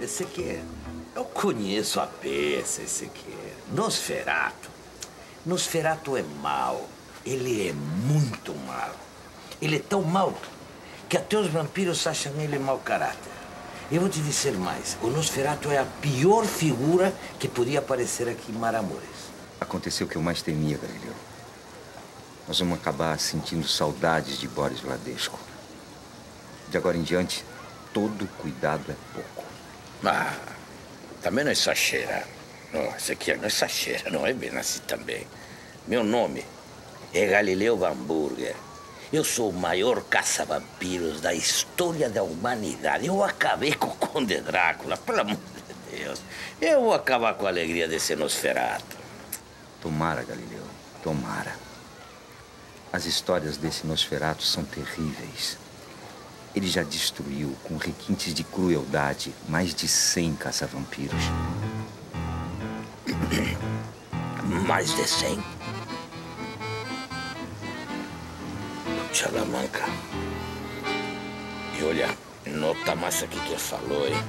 esse aqui, eu conheço a peça, esse aqui. Nosferatu é mau. Ele é muito mau. Ele é tão mau que até os vampiros acham ele mau caráter. Eu vou te dizer mais. O Nosferatu é a pior figura que podia aparecer aqui em Maramureş. Aconteceu o que eu mais temia, Galileu. Nós vamos acabar sentindo saudades de Boris Ladesco. De agora em diante, todo cuidado é pouco. Ah, também não exagera. Não, isso aqui não exagera, não é bem assim também. Meu nome é Galileu Van Burger. Eu sou o maior caça-vampiros da história da humanidade. Eu acabei com o Conde Drácula, pelo amor de Deus. Eu vou acabar com a alegria desse Nosferatu. Tomara, Galileu, tomara. As histórias desse Nosferatu são terríveis. Ele já destruiu, com requintes de crueldade, mais de 100 caça-vampiros. Mais de 100? Salamanca. E olha, nota mais aqui que ele falou, hein?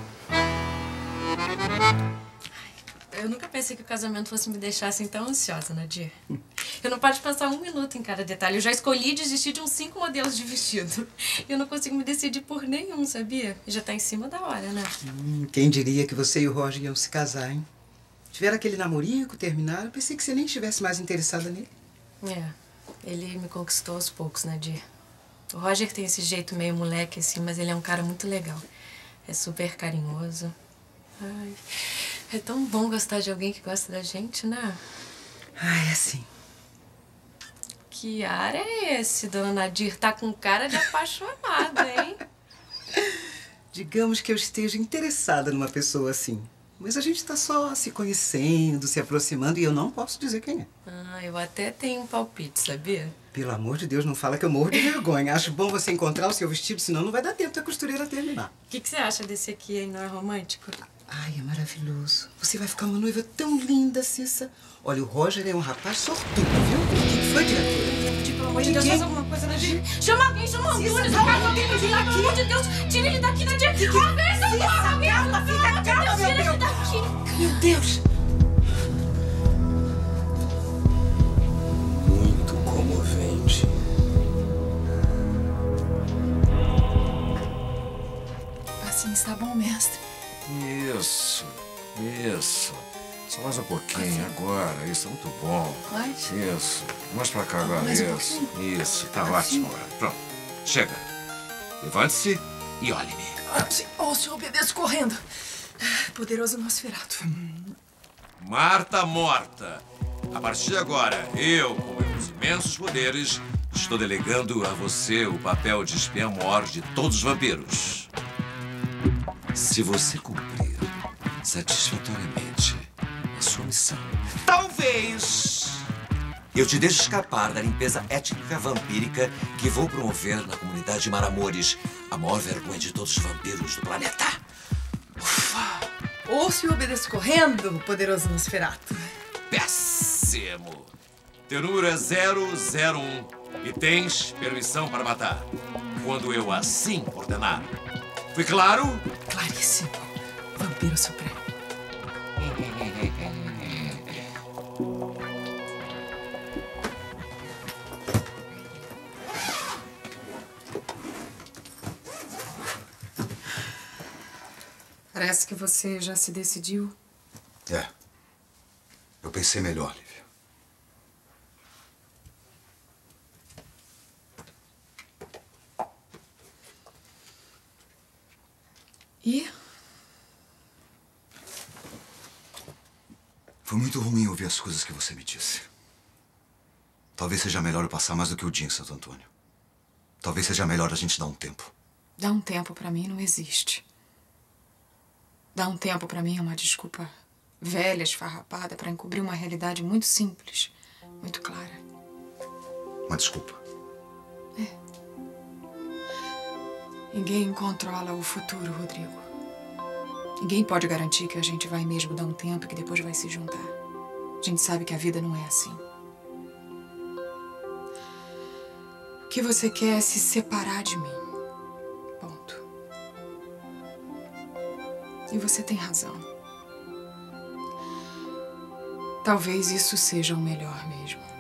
Eu nunca pensei que o casamento fosse me deixar assim tão ansiosa, Nadir. Eu não paro de pensar um minuto em cada detalhe. Eu já escolhi desistir de uns 5 modelos de vestido. Eu não consigo me decidir por nenhum, sabia? E já tá em cima da hora, né? Quem diria que você e o Roger iam se casar, hein? Tiveram aquele namorico, terminaram. Pensei que você nem estivesse mais interessada nele. É, ele me conquistou aos poucos, Nadir. O Roger tem esse jeito meio moleque, assim, mas ele é um cara muito legal. É super carinhoso. Ai, é tão bom gostar de alguém que gosta da gente, né? Ai, assim. Que ar é esse, dona Nadir? Tá com cara de apaixonada, hein? Digamos que eu esteja interessada numa pessoa assim. Mas a gente tá só se conhecendo, se aproximando, e eu não posso dizer quem é. Ah, eu até tenho um palpite, sabia? Pelo amor de Deus, não fala que eu morro de vergonha. Acho bom você encontrar o seu vestido, senão não vai dar tempo da costureira terminar. O que você acha desse aqui, hein? Não é romântico? Ai, é maravilhoso. Você vai ficar uma noiva tão linda, Cissa. Olha, o Roger é um rapaz sortudo, viu? O que foi, diretora? Pelo amor de Deus, faz alguma coisa, Nadir. Chama alguém, chama o Antunes. Pelo amor de Deus, tira ele daqui, Nadir. Alguém, socorro! Calma, fica calma, meu Deus. Daqui. Meu Deus. Muito comovente. Assim está bom, mestre. Isso, isso. Só mais um pouquinho agora. Isso é muito bom. Mais? Isso. Mais pra cá agora. Mais um Isso. pouquinho. Isso. Tá ótimo agora. Pronto. Chega. Levante-se e olhe-me. Sim. Oh, o senhor obedeça correndo. Poderoso Nosferatu. Marta morta. A partir de agora, eu, com meus imensos poderes, estou delegando a você o papel de espiã-mor de todos os vampiros. Se você cumprir satisfatoriamente a sua missão, talvez eu te deixe escapar da limpeza étnica vampírica que vou promover na comunidade de Maramureş, a maior vergonha de todos os vampiros do planeta. Ufa! Ou o senhor obedeça correndo, poderoso Nosferatu. Péssimo! Teu número é 001 e tens permissão para matar, quando eu assim ordenar. Foi claro? Claríssimo. Vampiro Supremo. Parece que você já se decidiu. É. Eu pensei melhor, Lívia. E? Foi muito ruim ouvir as coisas que você me disse. Talvez seja melhor eu passar mais do que o dia em Santo Antônio. Talvez seja melhor a gente dar um tempo. Dar um tempo pra mim não existe. Dar um tempo pra mim é uma desculpa velha, esfarrapada, pra encobrir uma realidade muito simples, muito clara. Uma desculpa. Ninguém controla o futuro, Rodrigo. Ninguém pode garantir que a gente vai mesmo dar um tempo e que depois vai se juntar. A gente sabe que a vida não é assim. O que você quer é se separar de mim. Ponto. E você tem razão. Talvez isso seja o melhor mesmo.